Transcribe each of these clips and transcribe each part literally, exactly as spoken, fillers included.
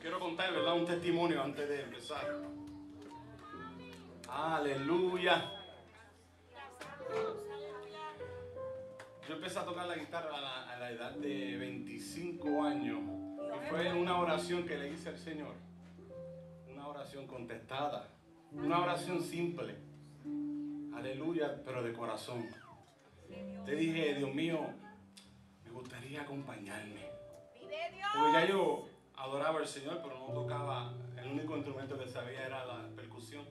quiero contar, ¿verdad?, un testimonio antes de empezar. Aleluya. Yo empecé a tocar la guitarra a la, a la edad de veinticinco años. Y fue una oración que le hice al Señor. Una oración contestada. Una oración simple. Aleluya, pero de corazón. Te dije, Dios mío, me gustaría acompañarme. Porque ya yo adoraba al Señor, pero no tocaba. El único instrumento que sabía era la percusión.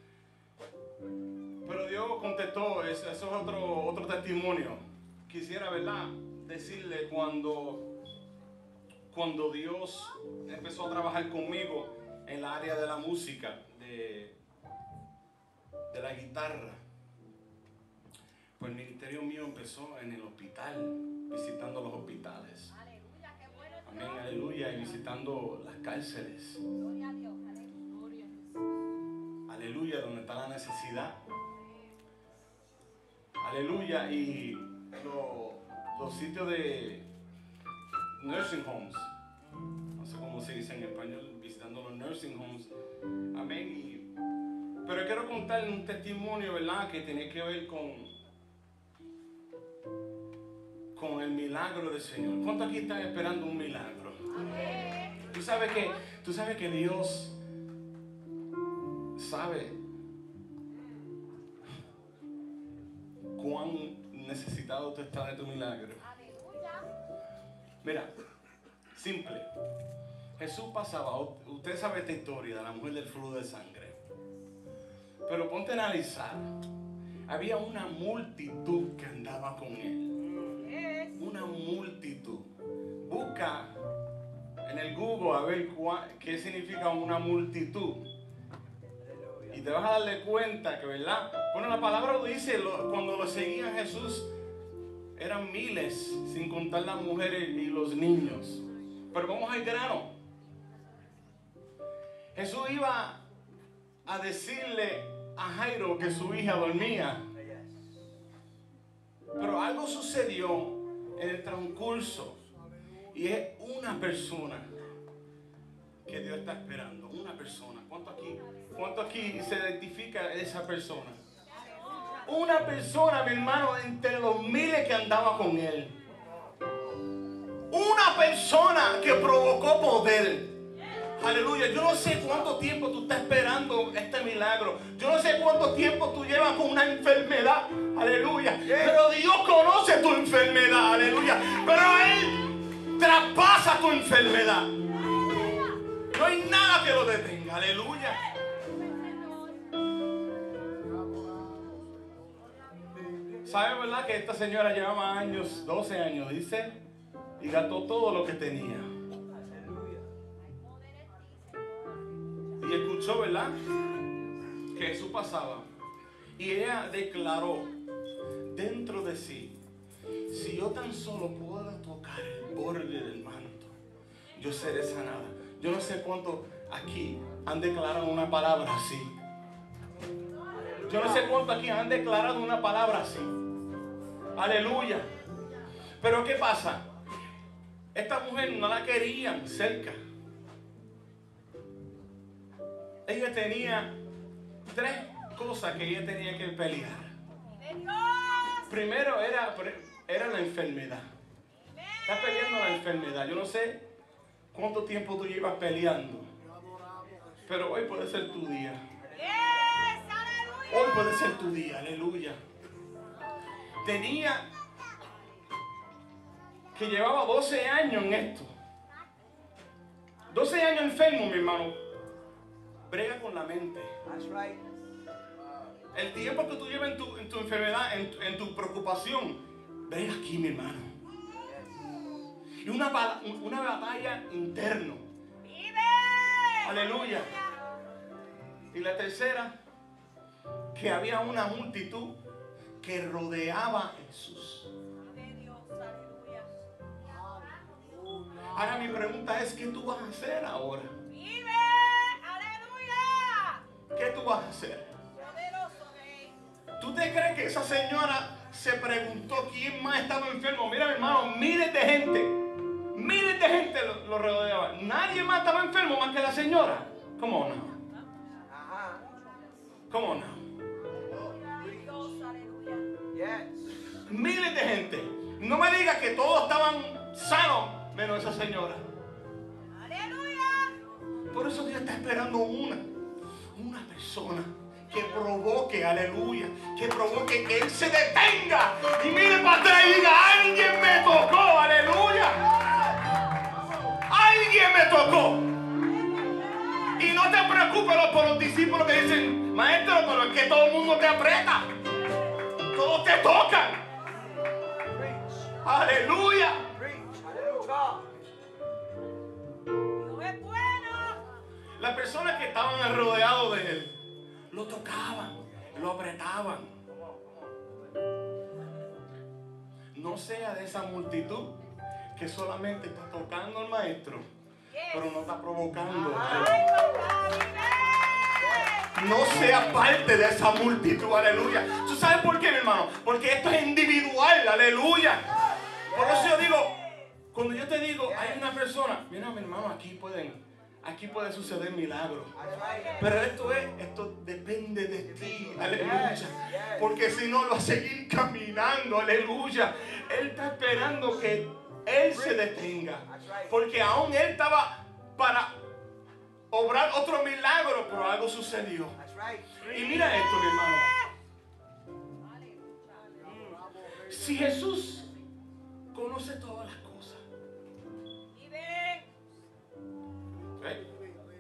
Pero Dios contestó. Eso, eso es otro, otro testimonio. Quisiera, ¿verdad?, decirle cuando, cuando Dios empezó a trabajar conmigo en la área de la música, de, de la guitarra. Pues el ministerio mío empezó en el hospital, visitando los hospitales. Aleluya, qué bueno. Amén, aleluya, y visitando las cárceles. Gloria a Dios, aleluya. Aleluya, donde está la necesidad. Aleluya, y lo, los sitios de nursing homes, no sé cómo se dice en español, visitando los nursing homes. Amén. Y, pero quiero contarle un testimonio, ¿verdad?, que tiene que ver con con el milagro del Señor. ¿Cuántos aquí están esperando un milagro? Amén. Tú sabes que, tú sabes que Dios sabe cuán necesitado tú estás de tu milagro. Aleluya. Mira, simple. Jesús pasaba, usted sabe esta historia de la mujer del flujo de sangre. Pero ponte a analizar. Había una multitud que andaba con él. Una multitud. Busca en el Google a ver cuál, qué significa una multitud. Y te vas a darle cuenta que, ¿verdad? Bueno, la palabra lo dice, lo, cuando lo seguían Jesús, eran miles, sin contar las mujeres y los niños. Pero vamos al grano. Jesús iba a decirle a Jairo que su hija dormía. Pero algo sucedió en el transcurso. Y es una persona que Dios está esperando. Una persona. ¿Cuánto aquí, cuánto aquí se identifica esa persona? Una persona, mi hermano, entre los miles que andaba con él. Una persona que provocó poder. Aleluya. Yo no sé cuánto tiempo tú estás esperando este milagro. Yo no sé cuánto tiempo tú llevas con una enfermedad. Aleluya. Pero Dios conoce tu enfermedad. Aleluya. Pero Él traspasa tu enfermedad. No hay nada que lo detenga. Aleluya. ¿Sabe, verdad, que esta señora llevaba años, doce años, dice, y gastó todo lo que tenía? Y escuchó, ¿verdad?, que Jesús pasaba. Y ella declaró dentro de sí: si yo tan solo puedo tocar el borde del manto, yo seré sanada. Yo no sé cuántos aquí han declarado una palabra así. Yo no sé cuántos aquí han declarado una palabra así. Aleluya. Pero ¿qué pasa? Esta mujer no la querían cerca. Ella tenía tres cosas que ella tenía que pelear. Primero era, era la enfermedad. Está peleando la enfermedad. Yo no sé cuánto tiempo tú llevas peleando, pero hoy puede ser tu día. Hoy puede ser tu día. Aleluya. Tenía que llevaba doce años en esto. doce años enfermo, mi hermano. Brega con la mente. That's right. El tiempo que tú llevas en tu, en tu enfermedad, en, en tu preocupación, brega aquí, mi hermano. Y una, una batalla interna. ¡Vive! Aleluya. Y la tercera, que había una multitud que rodeaba a Jesús. De Dios, aleluya. Ahora mi pregunta es, ¿qué tú vas a hacer ahora? ¡Vive! ¡Aleluya! ¿Qué tú vas a hacer? Poderoso Rey. ¿Tú te crees que esa señora se preguntó quién más estaba enfermo? Mira, mi hermano, miles de gente, miles de de gente lo, lo rodeaba. Nadie más estaba enfermo más que la señora. ¿Cómo no? ¿Cómo no? Dios, aleluya. Miles de gente. No me digas que todos estaban sanos, menos esa señora. Aleluya. Por eso Dios está esperando una, una persona que provoque, aleluya, que provoque que Él se detenga y mire para atrás y diga, alguien me tocó, aleluya. Alguien me tocó. Y no te preocupes por los discípulos que dicen, maestro, pero es que todo el mundo te aprieta. Todos te tocan. Aleluya. Dios es bueno. Las personas que estaban rodeados de Él lo tocaban, lo apretaban. No sea de esa multitud que solamente está tocando al maestro, pero no está provocando. Ay, papá, vive. No sea parte de esa multitud, aleluya. ¿Tú sabes por qué, mi hermano? Porque esto es individual, aleluya. Por eso yo digo, cuando yo te digo, hay una persona, mira, mi hermano, aquí pueden, aquí puede suceder milagros. Pero esto es, esto depende de ti, aleluya. Porque si no, lo va a seguir caminando, aleluya. Él está esperando que Él se detenga. Porque aún Él estaba para obrar otro milagro, pero algo sucedió. Y mira esto, mi hermano. Si Jesús conoce todas las cosas, Vive. ¿okay?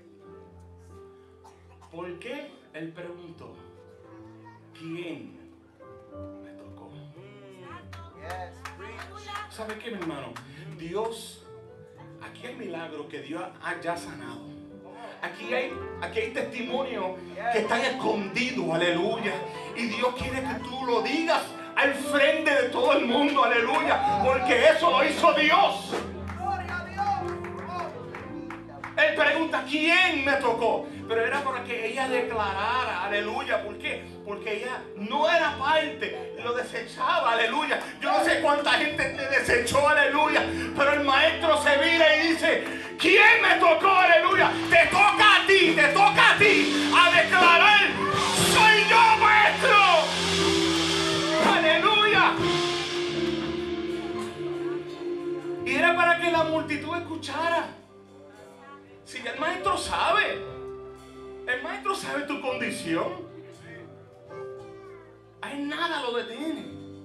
¿Por qué? Él preguntó, ¿quién me tocó? ¿Sabe qué, mi hermano? Dios, aquí hay milagros que Dios haya sanado. Aquí hay, aquí hay testimonios que están escondidos, aleluya. Y Dios quiere que tú lo digas al frente de todo el mundo, aleluya. Porque eso lo hizo Dios. Él pregunta, ¿quién me tocó? Pero era para que ella declarara, aleluya. ¿Por qué? Porque ella no era parte, lo desechaba, aleluya. Yo no sé cuánta gente te desechó, aleluya. Pero el maestro se mira y dice, ¿quién me tocó, aleluya? Te toca a ti, te toca a ti a declarar, soy yo, maestro. Aleluya. Y era para que la multitud escuchara. Si el maestro sabe, el maestro sabe tu condición, a él nada lo detiene.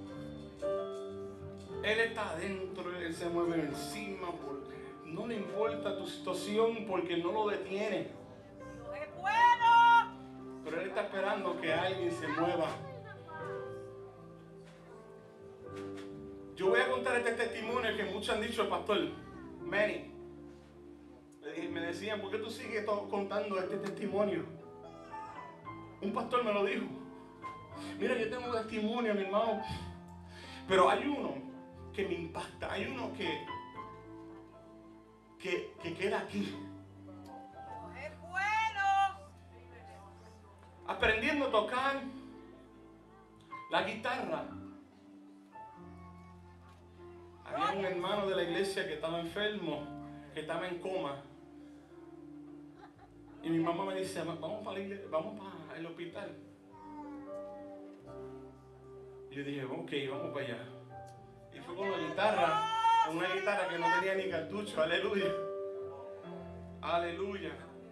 Él está adentro, él se mueve encima, porque no le importa tu situación porque no lo detiene. Dios es bueno. Pero él está esperando que alguien se mueva. Yo voy a contar este testimonio que muchos han dicho, pastor Manny. Me decían, ¿por qué tú sigues contando este testimonio? Un pastor me lo dijo. Mira, yo tengo un testimonio, mi hermano. Pero hay uno que me impacta. Hay uno que, que, que queda aquí. Dios es bueno. Aprendiendo a tocar la guitarra. Había un hermano de la iglesia que estaba enfermo, que estaba en coma. Y mi mamá me dice, vamos para la iglesia, vamos para el hospital. Y yo dije, ok, vamos para allá. Y fue con la guitarra, con una guitarra que no tenía ni cartucho, aleluya. Aleluya.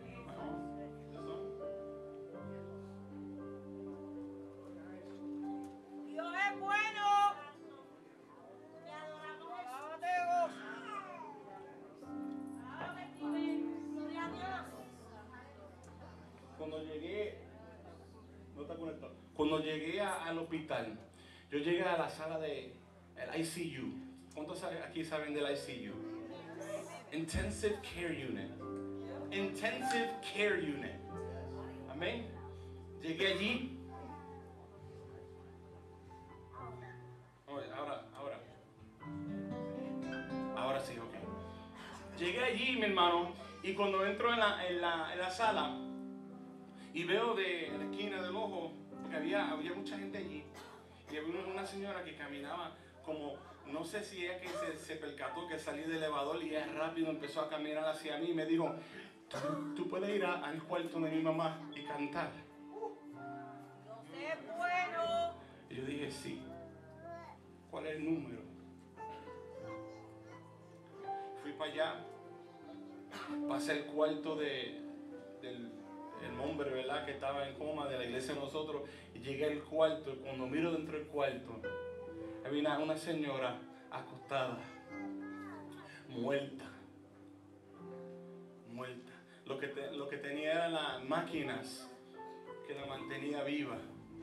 Dios es bueno. Te adoramos. Gloria a Dios. Cuando llegué, no está conectado. Cuando llegué a, al hospital, yo llegué a la sala de el I C U. ¿Cuántos aquí saben del I C U? Intensive Care Unit. Intensive Care Unit. Amén. Llegué allí. Ahora, ahora. Ahora sí, ok. Llegué allí, mi hermano, y cuando entro en la, en la, en la sala y veo de la esquina del ojo, porque había, había mucha gente allí, y había una señora que caminaba como no sé si es que se, se percató que salí del elevador y ella rápido empezó a caminar hacia mí y me dijo, ¿tú, tú puedes ir a- al cuarto de mi mamá y cantar? Dios es bueno. Y yo dije, sí. ¿Cuál es el número? Fui para allá, pasé el cuarto de, del el hombre, ¿verdad? Que estaba en coma de la iglesia de nosotros, y llegué al cuarto, y cuando miro dentro del cuarto, había una, una señora acostada, muerta, muerta. Lo que, te, lo que tenía eran las máquinas que la mantenía viva.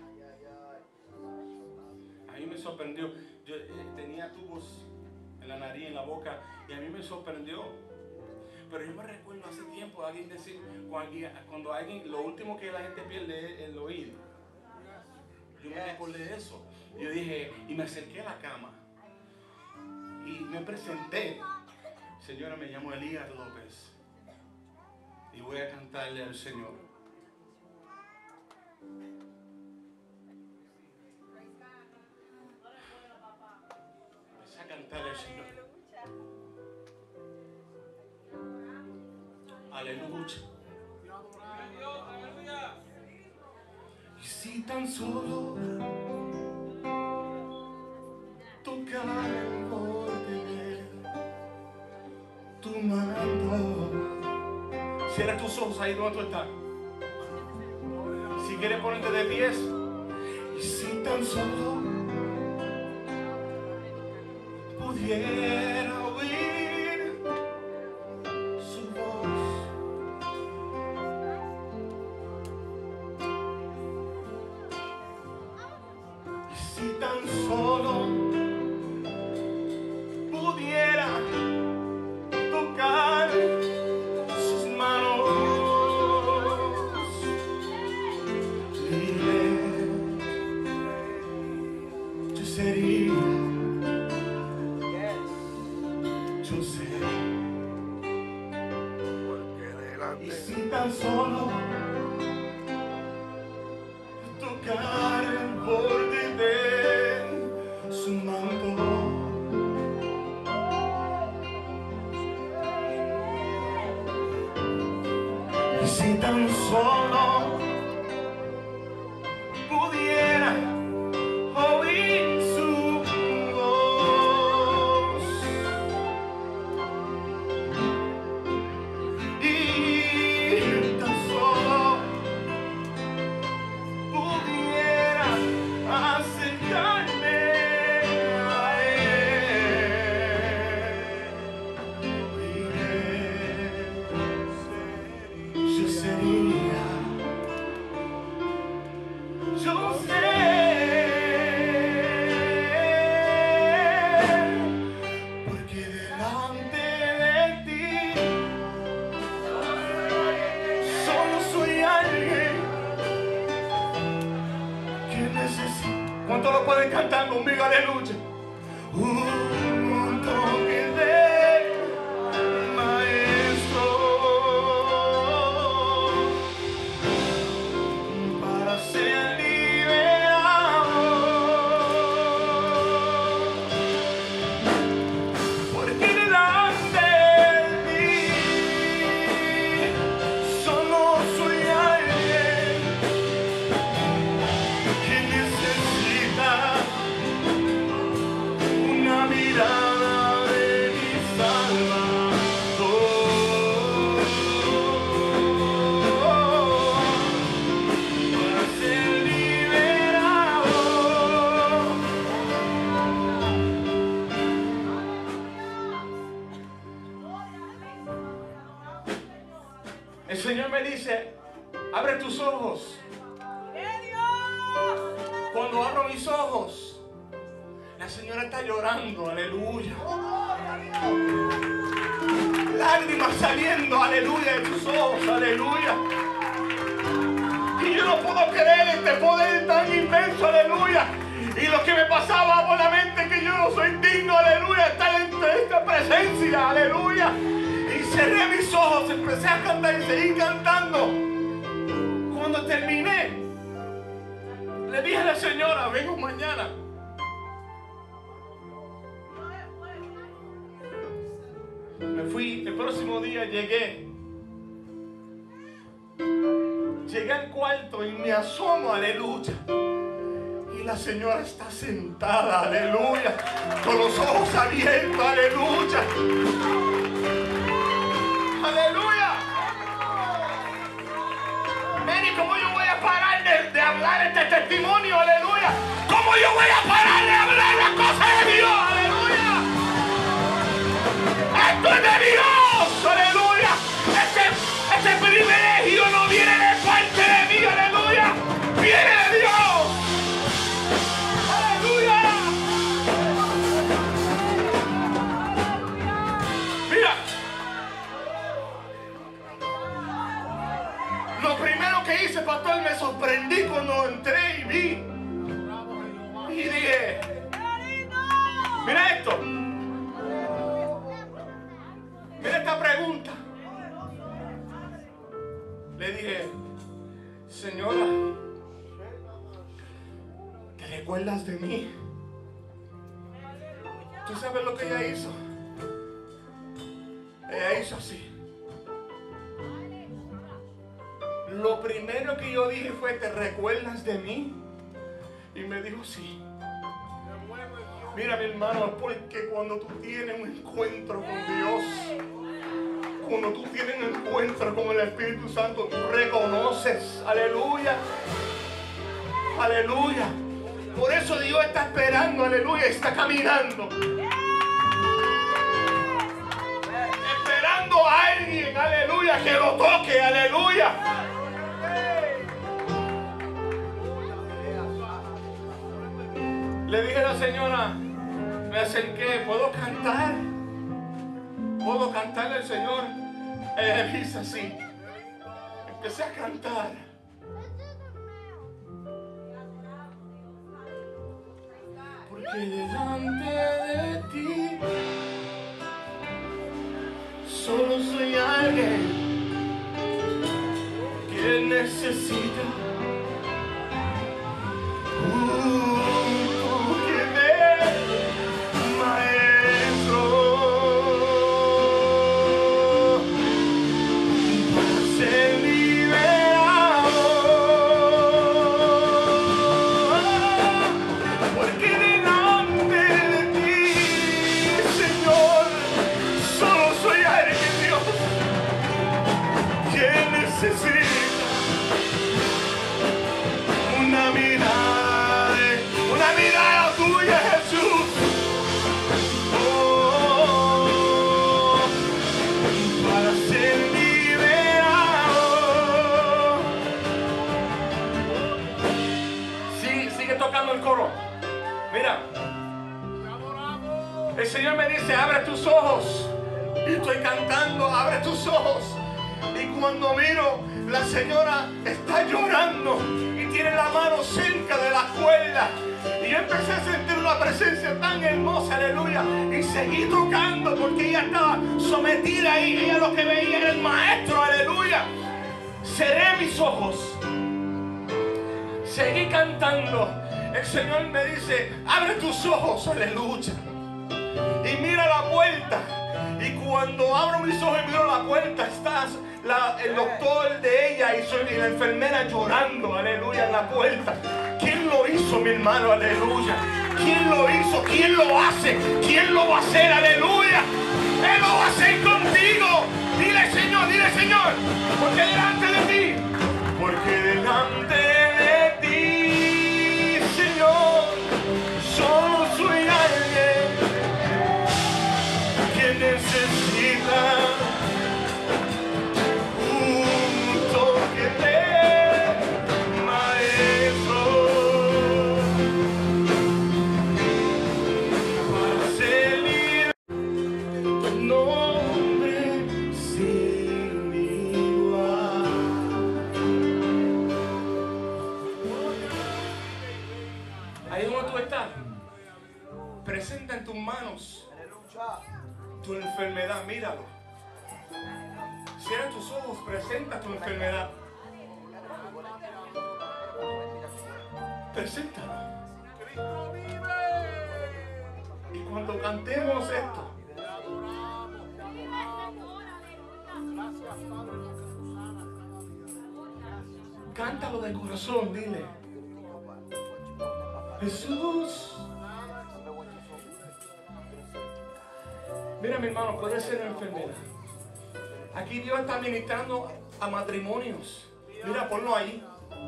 A mí me sorprendió. Yo eh, tenía tubos en la nariz, en la boca, y a mí me sorprendió. Pero yo me recuerdo hace tiempo alguien decir, cuando alguien, cuando alguien, lo último que la gente pierde es el oído. Yo me recordé de eso. Yo dije, y me acerqué a la cama y me presenté. Señora, me llamo Elías López y voy a cantarle al Señor. Empecé a cantarle al Señor. Aleluya. Y si tan solo tocar el borde de tu manto. Cierra tus ojos ahí donde tú estás. Si quieres ponerte de pies. Y si tan solo pudiera oír su voz. Y si tan solo pudiera tocar sus manos, libre yo sería, yo sé. Y si tan solo tocar el borde de su manto, y si tan solo pudiera oír su voz, y tan solo pudiera acercarme a él, yo sería, yo sé, porque delante de ti solo soy alguien que necesita. ¿Cuántos lo pueden cantar conmigo? Aleluya. Un toque de maestro para ser liberado, porque delante de ti solo soy alguien que necesita una mirada de mi Salvador para ser liberado. El Señor me dice, abre tus ojos. ¡Eh, Dios! Cuando abro mis ojos, la señora está llorando, aleluya. Lágrimas saliendo, aleluya, de tus ojos, aleluya. Y yo no puedo creer este poder tan inmenso, aleluya. Y lo que me pasaba por la mente, que yo no soy digno, aleluya, estar en esta presencia, aleluya. Y cerré mis ojos, empecé a cantar y seguí cantando. Cuando terminé, le dije a la señora, vengo mañana. Me fui, el próximo día llegué. Llegué al cuarto y me asomo, aleluya. Y la señora está sentada, aleluya, con los ojos abiertos, aleluya. Aleluya. Mary, ¿cómo yo voy a parar de, de hablar este testimonio? Aleluya. ¿Cómo yo voy a parar de hablar las cosas de Dios? Aleluya. Esto es de Dios, aleluya. Este, este privilegio no viene de parte de mí, aleluya. Viene de Dios. Aleluya. Mira. Lo primero que hice, pastor, me sorprendí cuando entré y vi. Y dije, mira esto. Mira esta pregunta. Le dije, señora, ¿te recuerdas de mí? ¿Tú sabes lo que ella hizo? Ella hizo así. Lo primero que yo dije fue, ¿te recuerdas de mí? Y me dijo, sí. Mira, mi hermano, porque cuando tú tienes un encuentro con Dios, cuando tú tienes un encuentro con el Espíritu Santo, tú reconoces, aleluya, aleluya. Por eso Dios está esperando, aleluya, está caminando, esperando a alguien, aleluya, que lo toque, aleluya. Le dije a la señora, me acerqué, ¿puedo cantar? ¿Puedo cantarle al Señor? Ella dice así. Empecé a cantar. Porque delante de ti solo soy alguien que necesita una mirada, una mirada tuya, Jesús. Oh, para ser liberado. Sí, sigue tocando el coro. Mira, el Señor me dice, abre tus ojos. Y estoy cantando, abre tus ojos. Y cuando miro, la señora está llorando y tiene la mano cerca de la cuerda. Y yo empecé a sentir una presencia tan hermosa, aleluya. Y seguí tocando porque ella estaba sometida ahí. Ella lo que veía era el maestro, aleluya. Cerré mis ojos. Seguí cantando. El Señor me dice, abre tus ojos, aleluya. Y mira la puerta. Y cuando abro mis ojos y miro la puerta, estás la, el doctor de ella y, soy, y la enfermera llorando, aleluya, en la puerta. ¿Quién lo hizo, mi hermano? Aleluya. ¿Quién lo hizo? ¿Quién lo hace? ¿Quién lo va a hacer? Aleluya. Él lo va a hacer contigo. Dile, Señor, dile, Señor, porque delante de ti, porque delante de ti, Señor, solo soy alguien que necesita un toque de maestro para ser libre. Nombre sin igual. Ahí donde tú estás, presenta en tus manos tu enfermedad, míralo. Cierra tus ojos, presenta tu enfermedad. Preséntalo. Y cuando cantemos esto, Cántalo de corazón, dile. Jesús. Mira, mi hermano, puede ser una enfermedad. Aquí Dios está ministrando a matrimonios. Mira, ponlo ahí.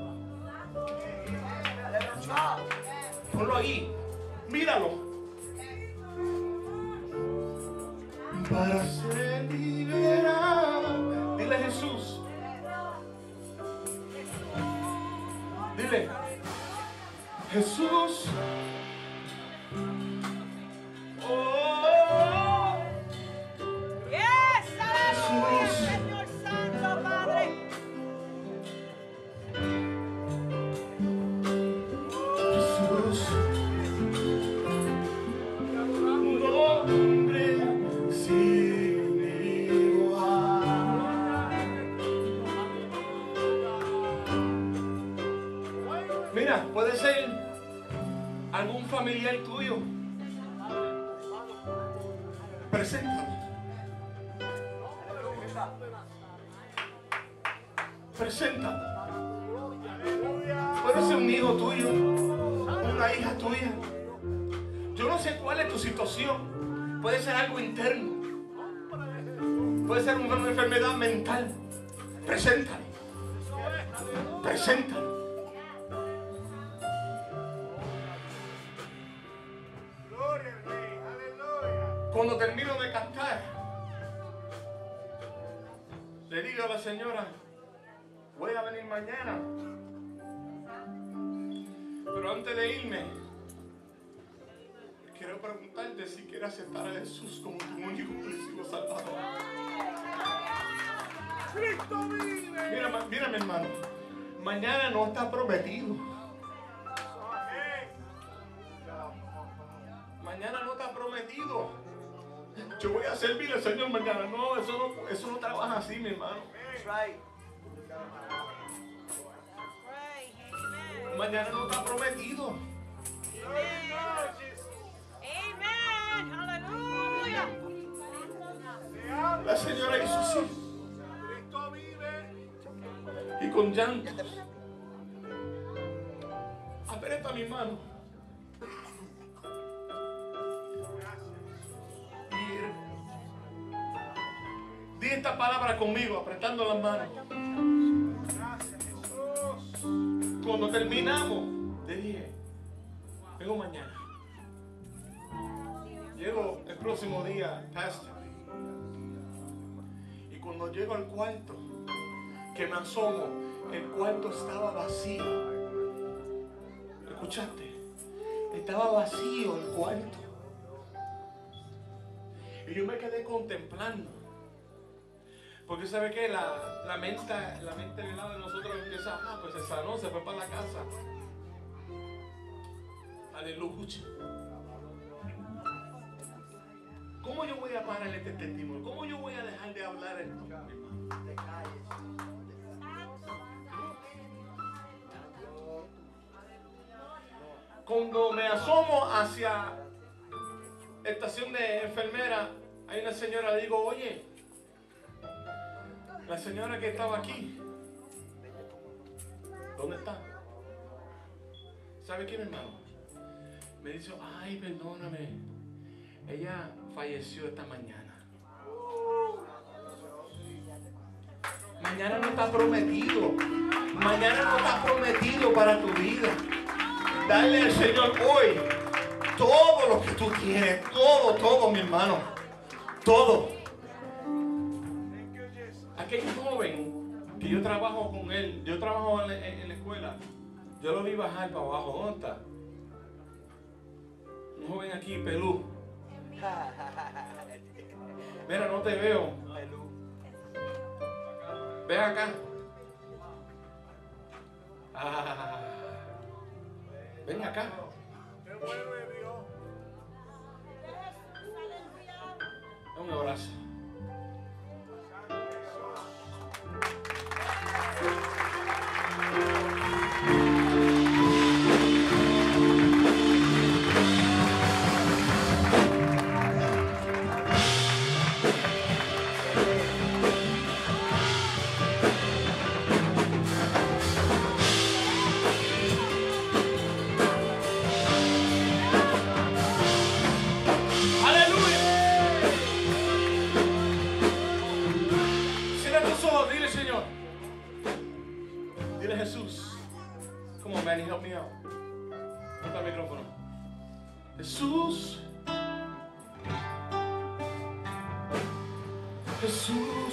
Ponlo ahí. Míralo. Para ser liberado. Dile a Jesús. Dile. Jesús. Oh. Yes, aleluya, Señor Santo, Padre. Jesús. Un nombre sin igual. Mira, puede ser algún familiar tuyo. Preséntalo. Preséntalo. Puede ser un hijo tuyo, una hija tuya. Yo no sé cuál es tu situación. Puede ser algo interno. Puede ser una enfermedad mental. Preséntalo. Preséntalo. Cuando termino de cantar, le digo a la señora, voy a venir mañana. Pero antes de irme, quiero preguntarte si quieres aceptar a Jesús como tu único y salvador. Mira, mira, mi hermano, mañana no está prometido. Mañana no está prometido. Yo voy a servir al Señor mañana. No, eso no, eso no trabaja así, mi hermano. Mañana no está prometido. Amén. Aleluya. La señora hizo así. Y con llantos. Aprieta mi mano. Di esta palabra conmigo, apretando las manos. Cuando terminamos, te dije, vengo mañana. Llego el próximo día, pastor. Y cuando llego al cuarto, que me asomo, el cuarto estaba vacío. ¿Escuchaste? Estaba vacío el cuarto. Y yo me quedé contemplando. Porque sabe que la, la mente, la mente del lado de nosotros empieza, ah, pues se sanó, se fue para la casa. Aleluya. ¿Cómo yo voy a parar este testimonio? ¿Cómo yo voy a dejar de hablar esto? Cuando me asomo hacia estación de enfermera, hay una señora, le digo, oye, la señora que estaba aquí, ¿dónde está? ¿Sabe quién, hermano? Me dice, ay, perdóname, ella falleció esta mañana. Mañana no está prometido. Mañana no está prometido para tu vida. Dale al Señor hoy todo lo que tú tienes. Todo, todo, mi hermano. Todo. Aquel joven que yo trabajo con él, yo trabajo en, en, en la escuela, yo lo vi bajar para abajo. ¿Dónde está? Un joven aquí, pelú. Mira, no te veo. Ven acá. Ah, ven acá. Un abrazo. Manny, help me out. Quita el micrófono. Jesús. Jesús.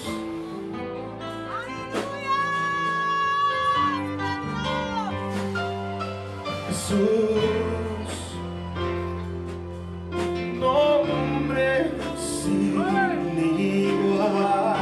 Jesús, nombre sin igual.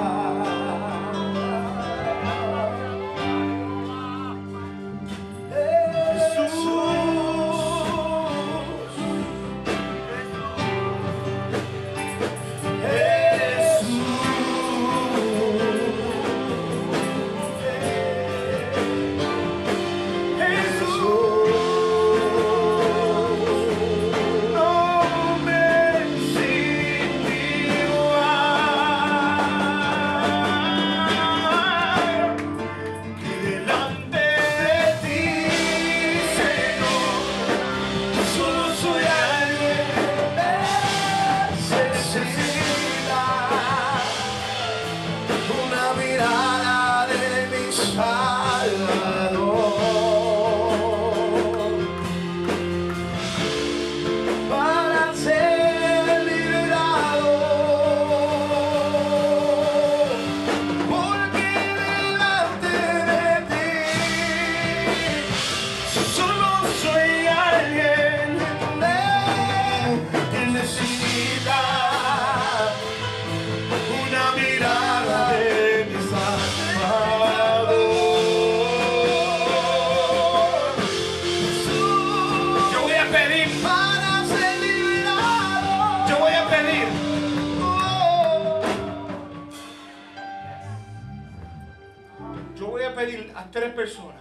Tres personas.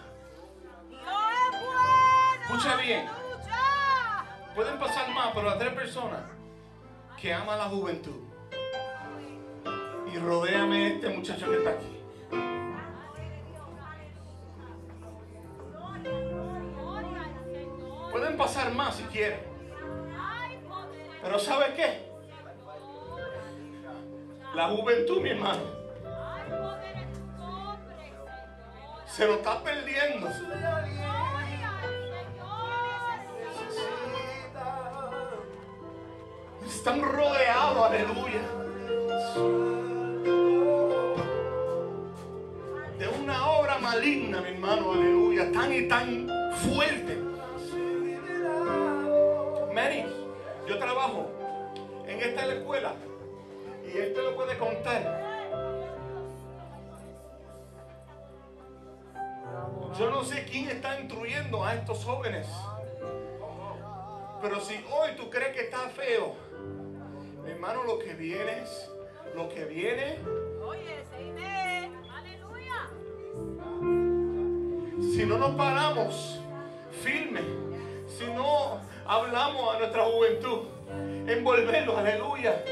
Escucha bien. Pueden pasar más, pero a tres personas que aman la juventud. Y rodéame este muchacho que está aquí. Pueden pasar más si quieren. Pero ¿sabe qué? La juventud, mi hermano, se lo está perdiendo. Están rodeados, aleluya, de una obra maligna, mi hermano, aleluya, tan y tan fuerte. Manny, yo trabajo en esta escuela y este lo puede contar. Yo no sé quién está instruyendo a estos jóvenes, pero si hoy tú crees que está feo, mi hermano, lo que viene es, lo que viene. Oye, aleluya. Si no nos paramos firmes, si no hablamos a nuestra juventud, envolverlos, aleluya.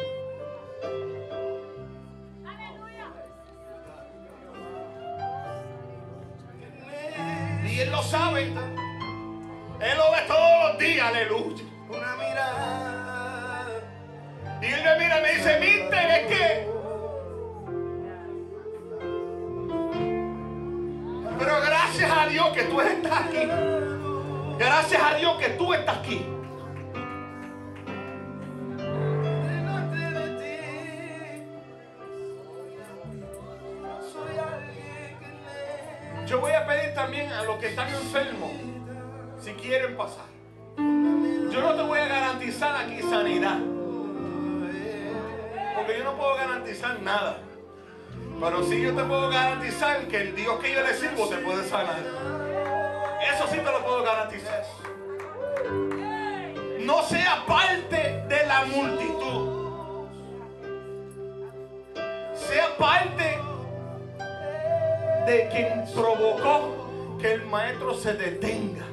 Y Él lo sabe. Él lo ve todos los días, aleluya. Una mirada. Y Él me mira y me dice, ¿viste? ¿Es qué? Pero gracias a Dios que tú estás aquí. Gracias a Dios que tú estás aquí. Yo voy a pedir también a los que están enfermos, si quieren pasar. Yo no te voy a garantizar aquí sanidad, porque yo no puedo garantizar nada. Pero sí yo te puedo garantizar que el Dios que yo le sirvo te puede sanar. Eso sí te lo puedo garantizar. No sea parte de la multitud. Sea parte de quien provocó que el maestro se detenga.